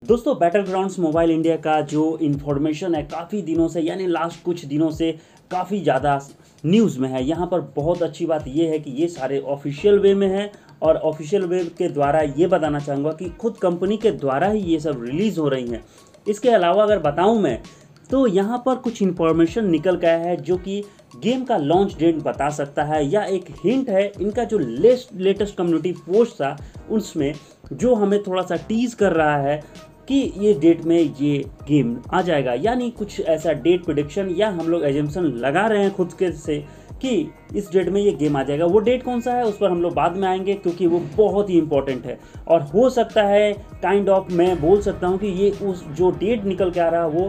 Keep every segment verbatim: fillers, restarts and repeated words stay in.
दोस्तों battle grounds mobile India का जो इन्फॉर्मेशन है काफ़ी दिनों से यानी लास्ट कुछ दिनों से काफ़ी ज़्यादा न्यूज़ में है। यहाँ पर बहुत अच्छी बात ये है कि ये सारे ऑफिशियल वे में है और ऑफिशियल वे के द्वारा ये बताना चाहूँगा कि खुद कंपनी के द्वारा ही ये सब रिलीज़ हो रही हैं। इसके अलावा अगर बताऊँ मैं तो यहाँ पर कुछ इन्फॉर्मेशन निकल गया है जो कि गेम का लॉन्च डेट बता सकता है या एक हिंट है। इनका जो लेस्ट लेटेस्ट कम्युनिटी पोस्ट था उसमें जो हमें थोड़ा सा टीज कर रहा है कि ये डेट में ये गेम आ जाएगा, यानी कुछ ऐसा डेट प्रेडिक्शन या हम लोग एजम्पशन लगा रहे हैं खुद के से कि इस डेट में ये गेम आ जाएगा। वो डेट कौन सा है उस पर हम लोग बाद में आएंगे क्योंकि वो बहुत ही इंपॉर्टेंट है और हो सकता है काइंड ऑफ मैं बोल सकता हूँ कि ये उस जो डेट निकल के आ रहा है वो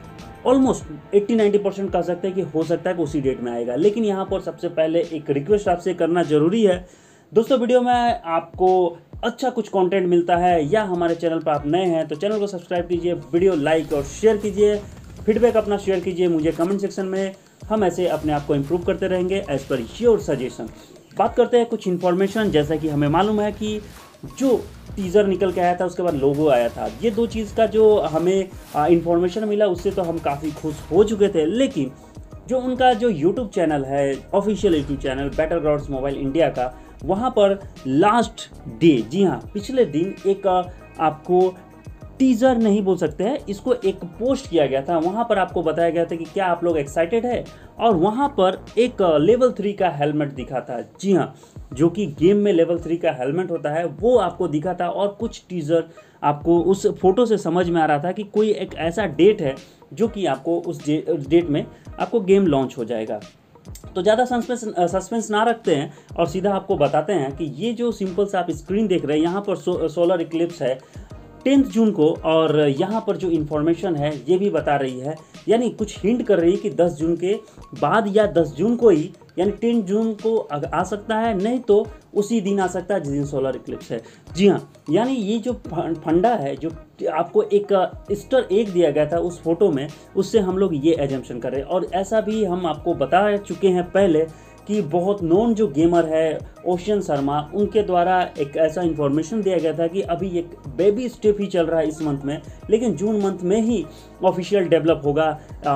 ऑलमोस्ट अस्सी नब्बे परसेंट कह सकते हैं कि हो सकता है कि उसी डेट में आएगा। लेकिन यहाँ पर सबसे पहले एक रिक्वेस्ट आपसे करना जरूरी है दोस्तों, वीडियो में आपको अच्छा कुछ कंटेंट मिलता है या हमारे चैनल पर आप नए हैं तो चैनल को सब्सक्राइब कीजिए, वीडियो लाइक और शेयर कीजिए, फीडबैक अपना शेयर कीजिए मुझे कमेंट सेक्शन में। हम ऐसे अपने आप को इम्प्रूव करते रहेंगे एज पर योर सजेशन। बात करते हैं कुछ इन्फॉर्मेशन। जैसा कि हमें मालूम है कि जो टीज़र निकल के आया था उसके बाद लोगो आया था, ये दो चीज़ का जो हमें इन्फॉर्मेशन मिला उससे तो हम काफ़ी खुश हो चुके थे। लेकिन जो उनका जो यूट्यूब चैनल है, official YouTube channel Battlegrounds mobile India का, वहाँ पर लास्ट डे, जी हाँ पिछले दिन एक आपको टीज़र नहीं बोल सकते हैं, इसको एक पोस्ट किया गया था। वहाँ पर आपको बताया गया था कि क्या आप लोग एक्साइटेड है, और वहाँ पर एक लेवल थ्री का हेलमेट दिखा था। जी हाँ, जो कि गेम में लेवल थ्री का हेलमेट होता है वो आपको दिखा था। और कुछ टीज़र आपको उस फोटो से समझ में आ रहा था कि कोई एक ऐसा डेट है जो कि आपको उस डेट में आपको गेम लॉन्च हो जाएगा। तो ज़्यादा सस्पेंस सस्पेंस ना रखते हैं और सीधा आपको बताते हैं कि ये जो सिंपल सा आप स्क्रीन देख रहे हैं यहाँ पर सो, सोलर इक्लिप्स है टेंथ जून को, और यहाँ पर जो इन्फॉर्मेशन है ये भी बता रही है, यानी कुछ हिंट कर रही है कि दस जून के बाद या दस जून को ही, यानी टेंथ जून को आ सकता है, नहीं तो उसी दिन आ सकता है जिस दिन सोलर इक्लिप्स है। जी हाँ, यानी ये जो फंडा है जो आपको एक ईस्टर एग दिया गया था उस फोटो में, उससे हम लोग ये एजम्पशन कर रहे हैं। और ऐसा भी हम आपको बता चुके हैं पहले कि बहुत नोन जो गेमर है ओशियन शर्मा, उनके द्वारा एक ऐसा इन्फॉर्मेशन दिया गया था कि अभी एक बेबी स्टेप ही चल रहा है इस मंथ में, लेकिन जून मंथ में ही ऑफिशियल डेवलप होगा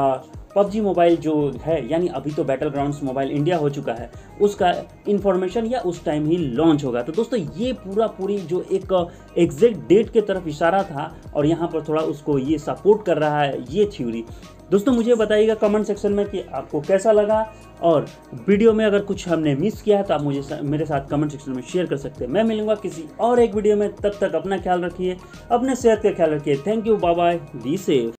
पबजी मोबाइल जो है, यानी अभी तो बैटल ग्राउंड्स मोबाइल इंडिया हो चुका है, उसका इन्फॉर्मेशन या उस टाइम ही लॉन्च होगा। तो दोस्तों ये पूरा पूरी जो एक एग्जैक्ट डेट के तरफ इशारा था और यहाँ पर थोड़ा उसको ये सपोर्ट कर रहा है ये थ्योरी। दोस्तों मुझे बताइएगा कमेंट सेक्शन में कि आपको कैसा लगा, और वीडियो में अगर कुछ हमने मिस किया है तो आप मुझे मेरे साथ कमेंट सेक्शन में शेयर कर सकते हैं। मैं मिलूंगा किसी और एक वीडियो में, तब तक अपना ख्याल रखिए, अपने सेहत का ख्याल रखिए। Thank you, bye bye, be safe.